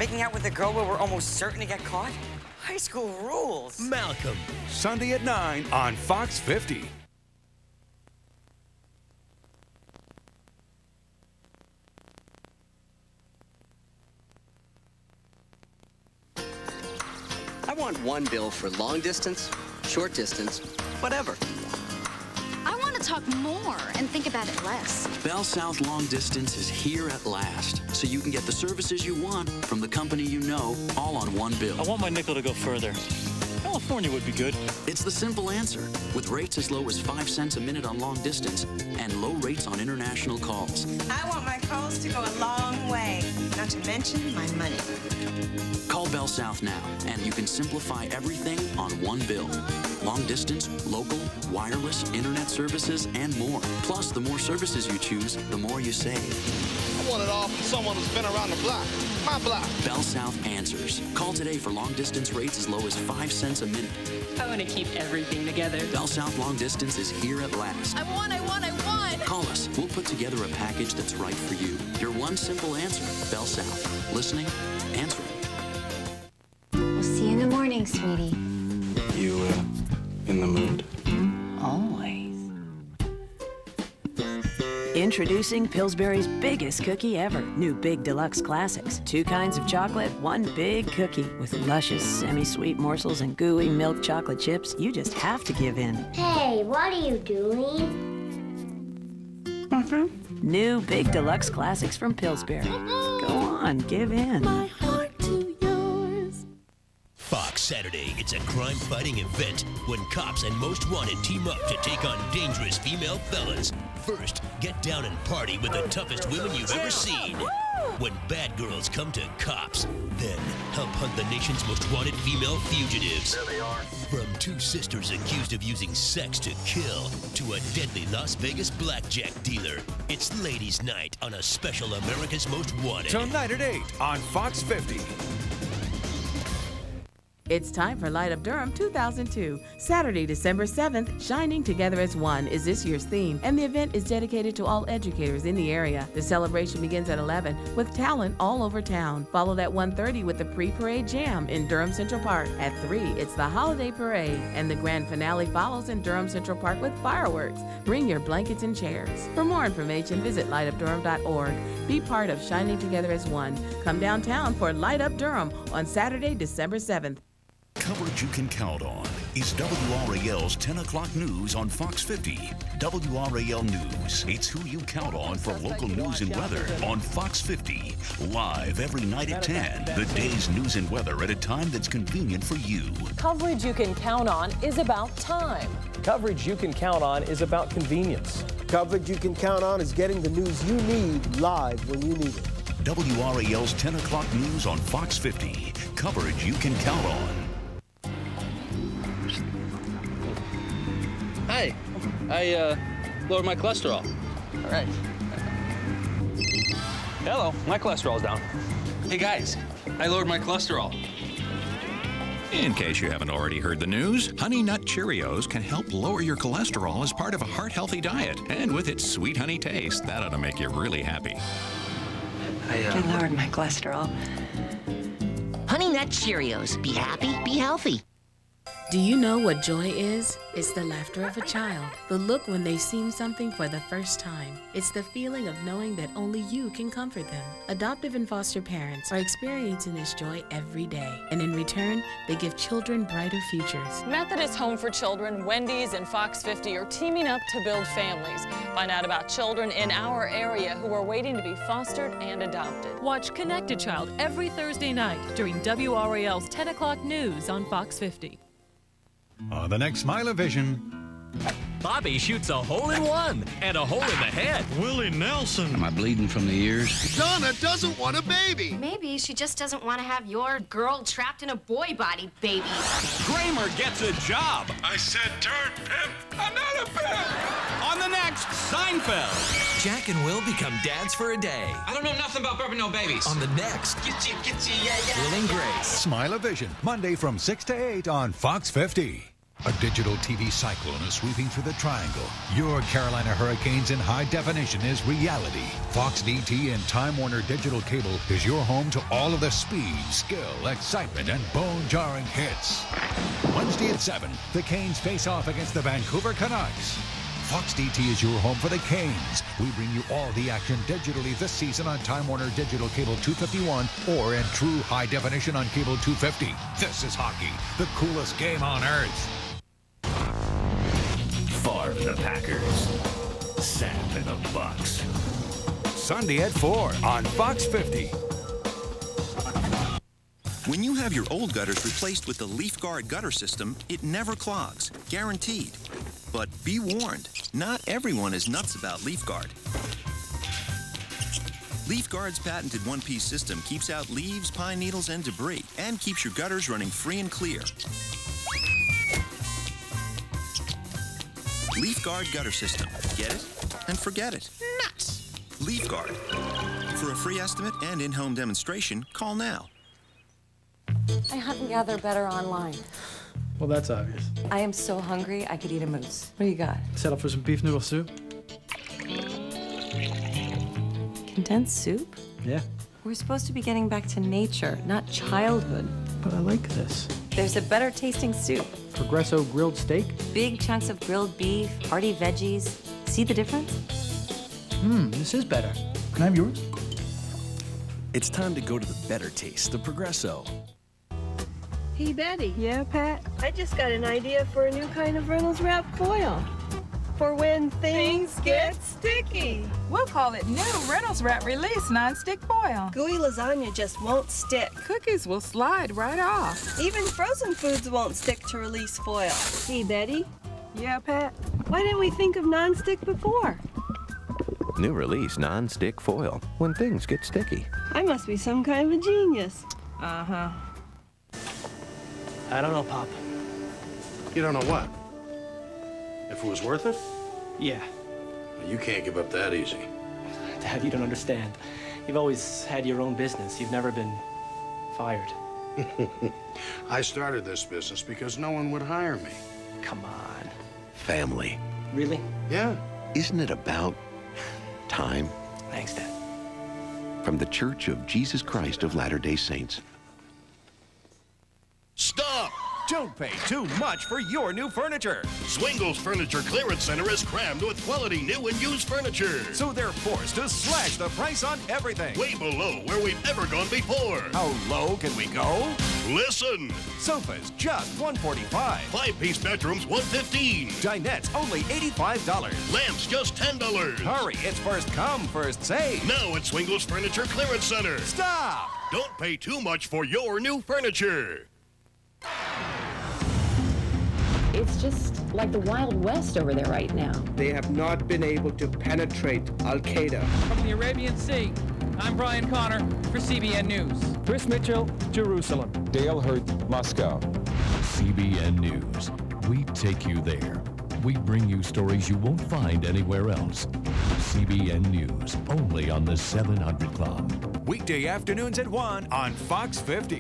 Making out with a girl where we're almost certain to get caught? High school rules. Malcolm. Sunday at 9 on Fox 50. I want one bill for long distance, short distance, whatever. I want to talk more and think about it less. BellSouth Long Distance is here at last, so you can get the services you want from the company you know, all on one bill. I want my nickel to go further. California would be good. It's the simple answer, with rates as low as 5 cents a minute on long distance and low rates on international calls. I want my calls to go a long way, not to mention my money. Call BellSouth now, and you can simplify everything on one bill. Long distance, local, wireless, internet services, and more. Plus, the more services you choose, the more you save. I want it all from someone who's been around the block. My block. BellSouth answers. Call today for long distance rates as low as 5 cents a minute. I want to keep everything together. BellSouth Long Distance is here at last. I want! Call us. We'll put together a package that's right for you. Your one simple answer. BellSouth. Listening, answering. We'll see you in the morning, sweetie. You, in the mood? Always. Introducing Pillsbury's biggest cookie ever. New Big Deluxe Classics. 2 kinds of chocolate, 1 big cookie. With luscious, semi-sweet morsels and gooey milk chocolate chips, you just have to give in. Hey, what are you doing? New Big Deluxe Classics from Pillsbury. Go on, give in. My heart to yours. Fox Saturday, it's a crime-fighting event when cops and Most Wanted team up to take on dangerous female fellas. First, get down and party with the toughest women you've ever seen. When bad girls come to cops, then help hunt the nation's most wanted female fugitives. There they are. From 2 sisters accused of using sex to kill to a deadly Las Vegas blackjack dealer, it's Ladies' Night on a special America's Most Wanted. Tonight at 8 on Fox 50. It's time for Light Up Durham 2002. Saturday, December 7th, Shining Together as One is this year's theme, and the event is dedicated to all educators in the area. The celebration begins at 11 with talent all over town, followed at 1:30 with the pre-parade jam in Durham Central Park. At 3, it's the holiday parade, and the grand finale follows in Durham Central Park with fireworks. Bring your blankets and chairs. For more information, visit lightupdurham.org. Be part of Shining Together as One. Come downtown for Light Up Durham on Saturday, December 7th. Coverage you can count on is WRAL's 10 o'clock news on Fox 50. WRAL News. It's who you count on for local news and weather on Fox 50. Live every night at 10. The day's news and weather at a time that's convenient for you. Coverage you can count on is about time. Coverage you can count on is about convenience. Coverage you can count on is getting the news you need live when you need it. WRAL's 10 o'clock news on Fox 50. Coverage you can count on. Hey, I lowered my cholesterol. All right. Hello, my cholesterol's down. Hey guys, I lowered my cholesterol. In case you haven't already heard the news, Honey Nut Cheerios can help lower your cholesterol as part of a heart-healthy diet. And with its sweet honey taste, that ought to make you really happy. I lowered my cholesterol. Honey Nut Cheerios. Be happy, be healthy. Do you know what joy is? It's the laughter of a child, the look when they've seen something for the first time. It's the feeling of knowing that only you can comfort them. Adoptive and foster parents are experiencing this joy every day, and in return, they give children brighter futures. Methodist Home for Children, Wendy's, and Fox 50 are teaming up to build families. Find out about children in our area who are waiting to be fostered and adopted. Watch Connected Child every Thursday night during WRAL's 10 o'clock news on Fox 50. On the next Smile-O-Vision. Bobby shoots a hole-in-one and a hole in the head. Willie Nelson. Am I bleeding from the ears? Donna doesn't want a baby. Maybe she just doesn't want to have your girl trapped in a boy body, baby. Kramer gets a job. I said turd, pimp. I'm not a pimp. On the next Seinfeld. Jack and Will become dads for a day. I don't know nothing about burping no babies. On the next Gitsy, yeah. Will and Grace. Smile-O-Vision, Monday from 6 to 8 on Fox 50. A digital TV cyclone is sweeping through the triangle. Your Carolina Hurricanes in high definition is reality. Fox DT and Time Warner Digital Cable is your home to all of the speed, skill, excitement, and bone-jarring hits. Wednesday at 7, the Canes face off against the Vancouver Canucks. Fox DT is your home for the Canes. We bring you all the action digitally this season on Time Warner Digital Cable 251 or in true high definition on Cable 250. This is hockey, the coolest game on earth. Favre and the Packers. Sap and the Bucks. Sunday at 4 on Fox 50. When you have your old gutters replaced with the Leaf Guard gutter system, it never clogs, guaranteed. But be warned, not everyone is nuts about Leaf Guard. Leaf Guard's patented one-piece system keeps out leaves, pine needles, and debris, and keeps your gutters running free and clear. Leaf Guard gutter system. Get it and forget it. Nuts! Leaf Guard. For a free estimate and in-home demonstration, call now. I haven't gathered better online. Well, that's obvious. I am so hungry, I could eat a moose. What do you got? Set up for some beef noodle soup? Condensed soup? Yeah. We're supposed to be getting back to nature, not childhood. But I like this. There's a better tasting soup. Progresso grilled steak? Big chunks of grilled beef, hearty veggies. See the difference? This is better. Can I have yours? It's time to go to the better taste of Progresso. Hey, Betty. Yeah, Pat? I just got an idea for a new kind of Reynolds wrap foil. For when things get sticky. We'll call it new Reynolds Wrap Release Non-Stick Foil. Gooey lasagna just won't stick. Cookies will slide right off. Even frozen foods won't stick to release foil. Hey, Betty? Yeah, Pat? Why didn't we think of non-stick before? New release non-stick foil when things get sticky. I must be some kind of a genius. Uh-huh. I don't know, Pop. You don't know what? If it was worth it? Yeah. Well, you can't give up that easy. Dad, you don't understand. You've always had your own business. You've never been fired. I started this business because no one would hire me. Come on. Family. Really? Yeah. Isn't it about time? Thanks, Dad. From the Church of Jesus Christ of Latter-day Saints. Stop! Don't pay too much for your new furniture. Swingle's Furniture Clearance Center is crammed with quality new and used furniture. So they're forced to slash the price on everything. Way below where we've ever gone before. How low can we go? Listen. Sofas just $145. 5-piece bedrooms $115. Dinettes only $85. Lamps just $10. Hurry, it's first come, first save. Now at Swingle's Furniture Clearance Center. Stop! Don't pay too much for your new furniture. It's just like the Wild West over there right now. They have not been able to penetrate Al-Qaeda. From the Arabian Sea, I'm Brian Connor for CBN News. Chris Mitchell, Jerusalem. Dale Hurt, Moscow. CBN News. We take you there. We bring you stories you won't find anywhere else. CBN News, only on the 700 Club. Weekday afternoons at 1 on Fox 50.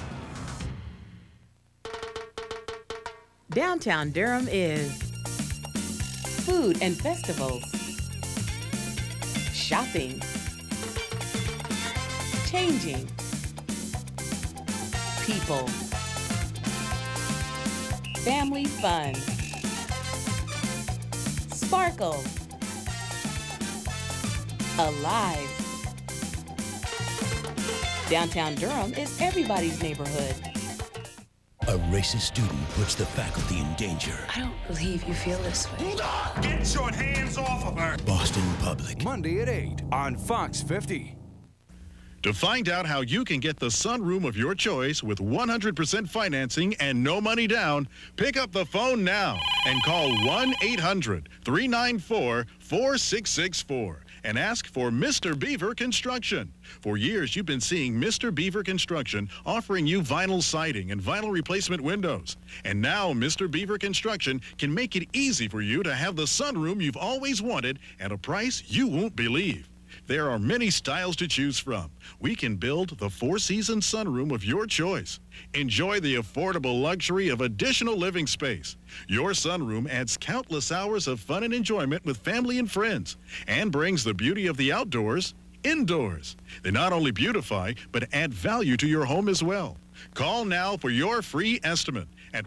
Downtown Durham is food and festivals, shopping, changing, people, family fun, sparkle, alive. Downtown Durham is everybody's neighborhood. A racist student puts the faculty in danger. I don't believe you feel this way. Get your hands off of her! Boston Public. Monday at 8 on Fox 50. To find out how you can get the sunroom of your choice with 100% financing and no money down, pick up the phone now and call 1-800-394-4664 and ask for Mr. Beaver Construction. For years, you've been seeing Mr. Beaver Construction offering you vinyl siding and vinyl replacement windows. And now Mr. Beaver Construction can make it easy for you to have the sunroom you've always wanted at a price you won't believe. There are many styles to choose from. We can build the four-season sunroom of your choice. Enjoy the affordable luxury of additional living space. Your sunroom adds countless hours of fun and enjoyment with family and friends and brings the beauty of the outdoors indoors. They not only beautify, but add value to your home as well. Call now for your free estimate at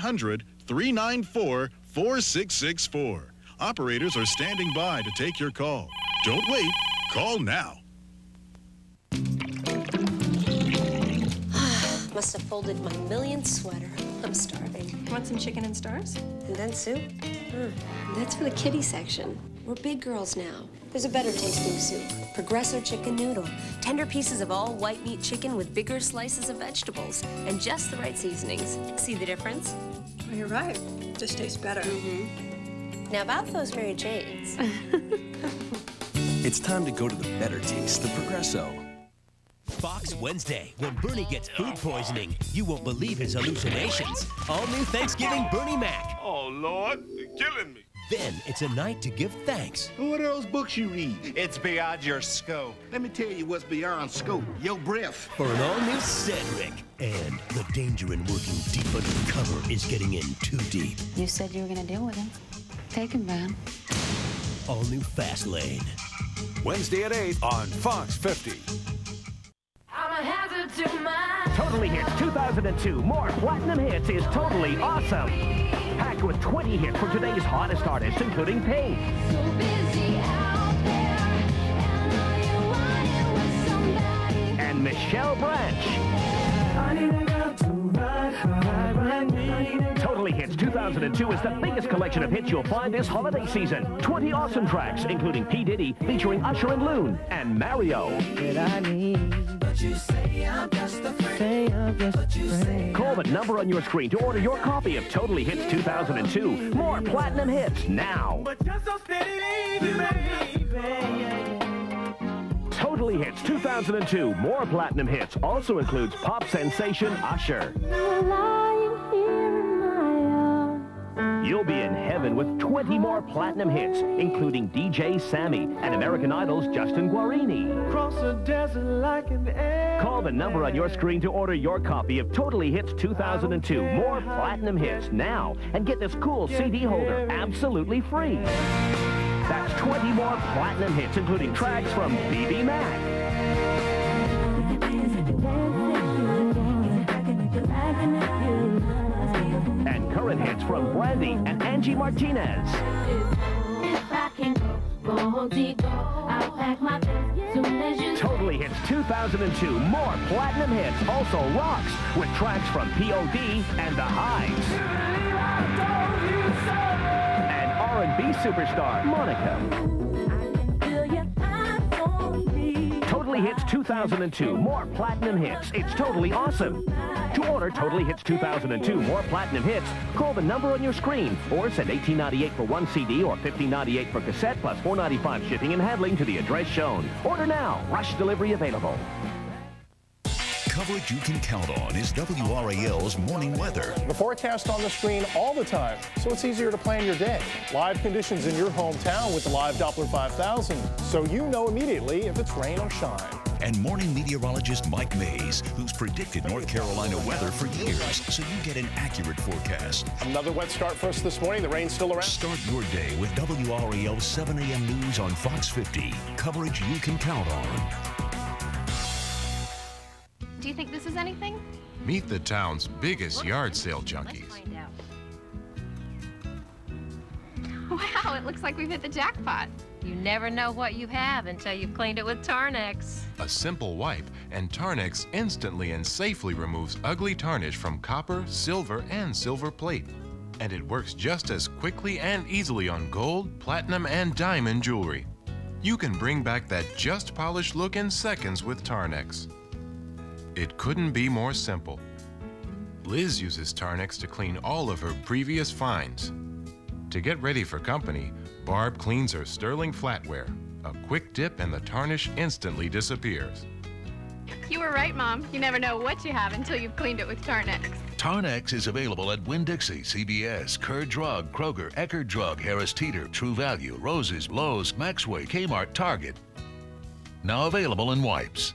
1-800-394-4664. Operators are standing by to take your call. Don't wait. Call now. Must have folded my millionth sweater. I'm starving. Want some chicken and stars? And then soup? That's for the kiddie section. We're big girls now. There's a better tasting soup. Progresso chicken noodle. Tender pieces of all white meat chicken with bigger slices of vegetables and just the right seasonings. See the difference? Oh, you're right. This tastes better. Now about those Mary Janes. It's time to go to the better taste, the Progresso. Fox Wednesday, when Bernie gets food poisoning, you won't believe his hallucinations. All new Thanksgiving Bernie Mac. Oh, Lord, you're killing me. Then it's a night to give thanks. What are those books you read? It's beyond your scope. Let me tell you what's beyond scope. Your breath. For an all-new Cedric. And the danger in working deep under cover is getting in too deep. You said you were going to deal with him. Take him, man. All-new Fastlane. Wednesday at 8 on Fox 50. I'm a hazard to my... Totally Hits 2002. More platinum hits is totally awesome. Packed with 20 hits for today's hottest artists, including Pink. So busy out there, and all you wanted was somebody. And Michelle Branch. I need a girl to ride me. Totally Hits 2002 is the biggest collection of hits you'll find this holiday season. 20 awesome tracks, including P. Diddy, featuring Usher and Loon, and Mario. Call the number on your screen to order your copy of Totally Hits 2002. More platinum hits now. Totally Hits 2002. More platinum hits also includes pop sensation Usher. You'll be in heaven with 20 more platinum hits, including DJ Sammy and American Idol's Justin Guarini. Cross the desert like an air. Call the number on your screen to order your copy of Totally Hits 2002. More platinum hits now, and get this cool CD holder absolutely free. That's 20 more platinum hits, including tracks from BB Mac. And current hits from Brandy and Angie Martinez. Totally Hits 2002. More platinum hits. Also rocks with tracks from P.O.D. and The Hives. And R&B superstar Monica. Totally Hits 2002. More platinum hits. It's totally awesome. To order Totally Hits 2002 More Platinum Hits, call the number on your screen or send $18.98 for one CD or $15.98 for cassette plus $4.95 shipping and handling to the address shown. Order now. Rush delivery available. Coverage you can count on is WRAL's morning weather. The forecast on the screen all the time, so it's easier to plan your day. Live conditions in your hometown with the live Doppler 5000, so you know immediately if it's rain or shine. And morning meteorologist Mike Mays, who's predicted North Carolina weather for years, so you get an accurate forecast. Another wet start for us this morning. The rain's still around. Start your day with WRAL 7 a.m. news on Fox 50. Coverage you can count on. Do you think this is anything? Meet the town's biggest yard sale junkies. Wow, it looks like we've hit the jackpot. You never know what you have until you've cleaned it with TarnX. A simple wipe, and TarnX instantly and safely removes ugly tarnish from copper, silver, and silver plate. And it works just as quickly and easily on gold, platinum, and diamond jewelry. You can bring back that just polished look in seconds with TarnX. It couldn't be more simple. Liz uses TarnX to clean all of her previous finds. To get ready for company, Barb cleans her sterling flatware. A quick dip and the tarnish instantly disappears. You were right, Mom. You never know what you have until you've cleaned it with TarnX. TarnX is available at Winn-Dixie, CVS, Kerr Drug, Kroger, Eckerd Drug, Harris Teeter, True Value, Roses, Lowe's, Maxway, Kmart, Target. Now available in wipes.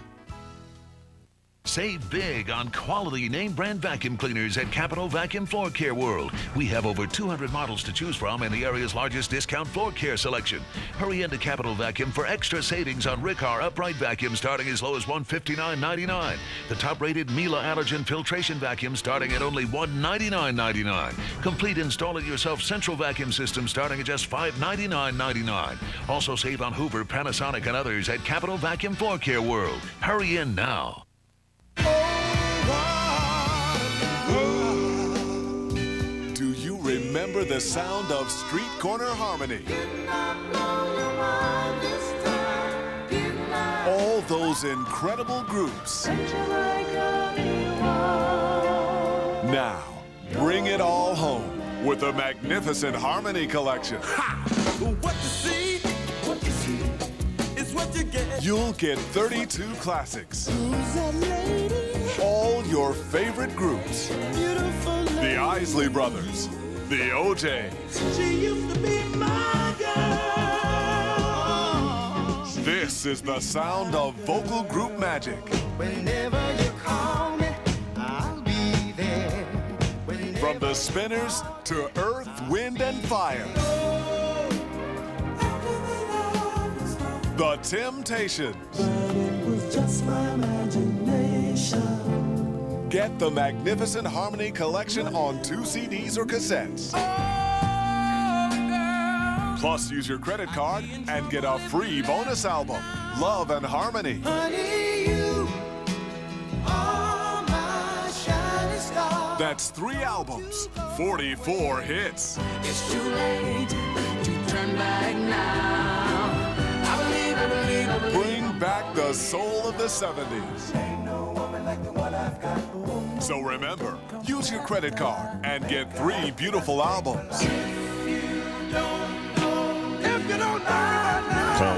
Save big on quality name brand vacuum cleaners at Capital Vacuum Floor Care World. We have over 200 models to choose from and the area's largest discount floor care selection. Hurry into Capital Vacuum for extra savings on Riccar upright vacuum starting as low as $159.99. The top-rated Miele allergen filtration vacuum starting at only $199.99. Complete install-it-yourself central vacuum system starting at just $599.99. Also save on Hoover, Panasonic, and others at Capital Vacuum Floor Care World. Hurry in now. Do you remember the sound of street corner harmony? All those incredible groups. Now, bring it all home with the magnificent Harmony Collection. What you see is what you get. You'll get 32 classics. All your favorite groups. The Isley Brothers. The OJs. She used to be my girl. This is the sound of vocal group magic. Whenever you call me, I'll be there. From the Spinners to Earth, Wind, and Fire. The Temptations. But it was just my imagination. Get the Magnificent Harmony Collection on 2 CDs or cassettes. Plus, use your credit card and get a free bonus album, Love and Harmony. Honey, you are my shining star. That's 3 albums, 44 hits. It's too late to turn back now. I believe, I believe, I believe. Bring back the soul of the 70s. Ain't no woman like the one I've got. So remember, use your credit card and get 3 beautiful albums. Call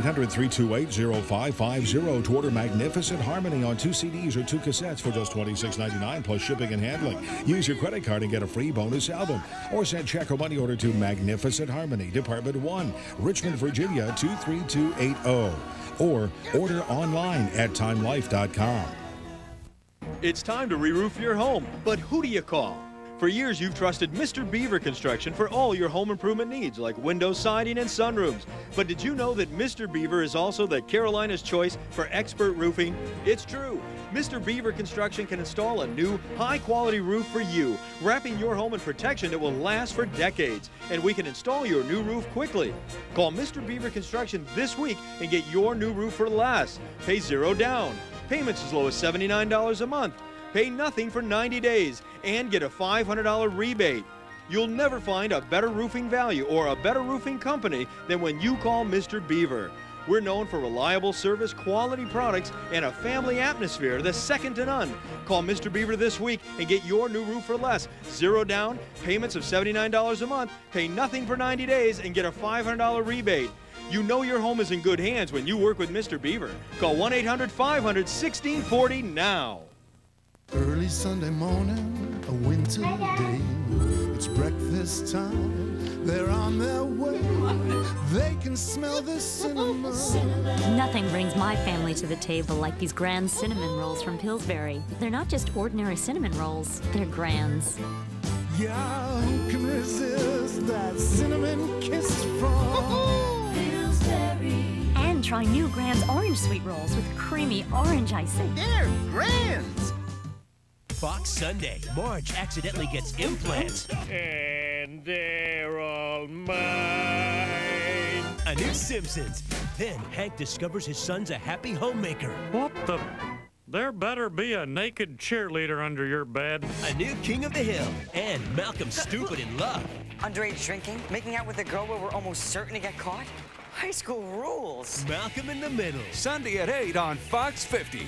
1-800-328-0550 to order Magnificent Harmony on 2 CDs or 2 cassettes for just $26.99 plus shipping and handling. Use your credit card and get a free bonus album. Or send check or money order to Magnificent Harmony, Department 1, Richmond, Virginia 23280. Or order online at timelife.com. It's time to re-roof your home, but who do you call? For years, you've trusted Mr. Beaver Construction for all your home improvement needs, like window siding and sunrooms. But did you know that Mr. Beaver is also the Carolina's choice for expert roofing? It's true. Mr. Beaver Construction can install a new, high-quality roof for you, wrapping your home in protection that will last for decades. And we can install your new roof quickly. Call Mr. Beaver Construction this week and get your new roof for less. Pay $0 down. Payments as low as $79 a month. Pay nothing for 90 days and get a $500 rebate. You'll never find a better roofing value or a better roofing company than when you call Mr. Beaver. We're known for reliable service, quality products, and a family atmosphere that's second to none. Call Mr. Beaver this week and get your new roof for less. $0 down, payments of $79 a month, pay nothing for 90 days, and get a $500 rebate. You know your home is in good hands when you work with Mr. Beaver. Call 1-800-500-1640 now. Early Sunday morning, a winter day. It's breakfast time. They're on their way. They can smell the cinnamon. Nothing brings my family to the table like these grand cinnamon rolls from Pillsbury. They're not just ordinary cinnamon rolls, they're grands. Yeah, who can resist that cinnamon kiss from Pillsbury? And try new Grands Orange Sweet Rolls with creamy orange icing. They're grands! Fox Sunday. Marge accidentally gets implants. And they're all mine. A new Simpsons. Then Hank discovers his son's a happy homemaker. What the? There better be a naked cheerleader under your bed. A new King of the Hill. And Malcolm stupid in love. Underage drinking? Making out with a girl where we're almost certain to get caught? High school rules. Malcolm in the Middle. Sunday at 8 on Fox 50.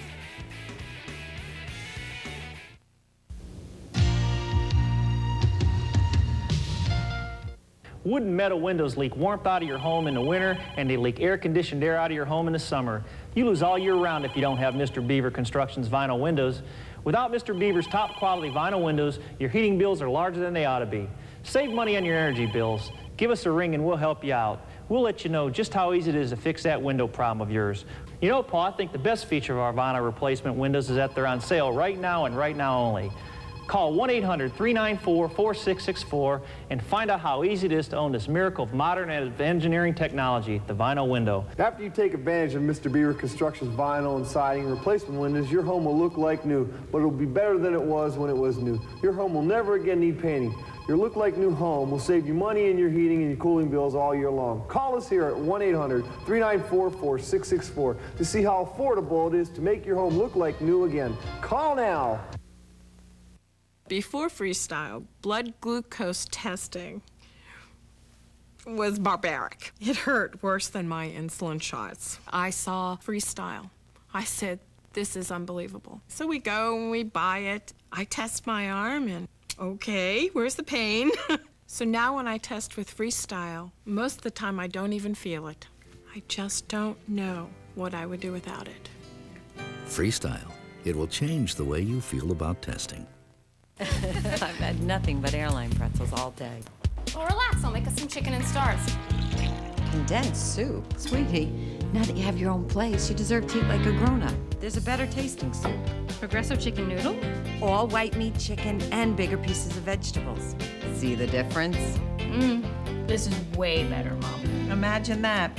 Wood and metal windows leak warmth out of your home in the winter, and they leak air-conditioned air out of your home in the summer. You lose all year round if you don't have Mr. Beaver Construction's vinyl windows. Without Mr. Beaver's top-quality vinyl windows, your heating bills are larger than they ought to be. Save money on your energy bills. Give us a ring and we'll help you out. we'll let you know just how easy it is to fix that window problem of yours. You know, Paul, I think the best feature of our vinyl replacement windows is that they're on sale right now and right now only. Call 1-800-394-4664 and find out how easy it is to own this miracle of modern engineering technology, the vinyl window. After you take advantage of Mr. Beaver Construction's vinyl and siding replacement windows, your home will look like new, but it'll be better than it was when it was new. Your home will never again need painting. Your look like new home will save you money in your heating and your cooling bills all year long. Call us here at 1-800-394-4664 to see how affordable it is to make your home look like new again. Call now. Before Freestyle, blood glucose testing was barbaric. It hurt worse than my insulin shots. I saw Freestyle. I said, this is unbelievable. So we go and we buy it. I test my arm and, okay, where's the pain? So now when I test with Freestyle, most of the time I don't even feel it. I just don't know what I would do without it. Freestyle. It will change the way you feel about testing. I've had nothing but airline pretzels all day. Well, relax. I'll make us some chicken and stars. Condensed soup? Sweetie, now that you have your own place, you deserve to eat like a grown-up. There's a better tasting soup. Progresso chicken noodle? All white meat chicken and bigger pieces of vegetables. See the difference? This is way better, Mom. Imagine that.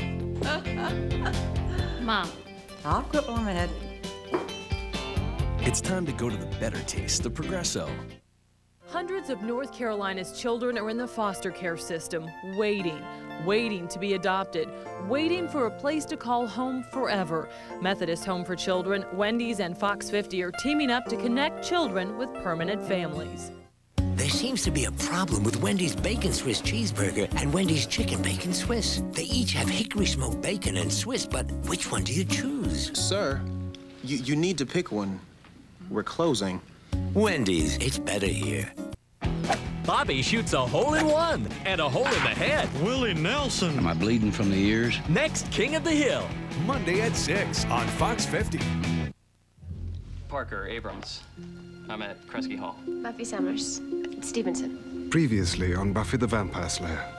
Mom. I'll quit while I'm ahead. It's time to go to the better taste, the Progresso. Hundreds of North Carolina's children are in the foster care system, waiting to be adopted, waiting for a place to call home forever. Methodist Home for Children, Wendy's, and Fox 50 are teaming up to connect children with permanent families. There seems to be a problem with Wendy's Bacon Swiss Cheeseburger and Wendy's Chicken Bacon Swiss. They each have hickory smoked bacon and Swiss, but which one do you choose? Sir, you need to pick one. We're closing. Wendy's, it's better here. Bobby shoots a hole-in-one and a hole in the head. Willie Nelson. Am I bleeding from the ears? Next King of the Hill. Monday at 6 on Fox 50. Parker Abrams. I'm at Kresge Hall. Buffy Summers. Stevenson. Previously on Buffy the Vampire Slayer.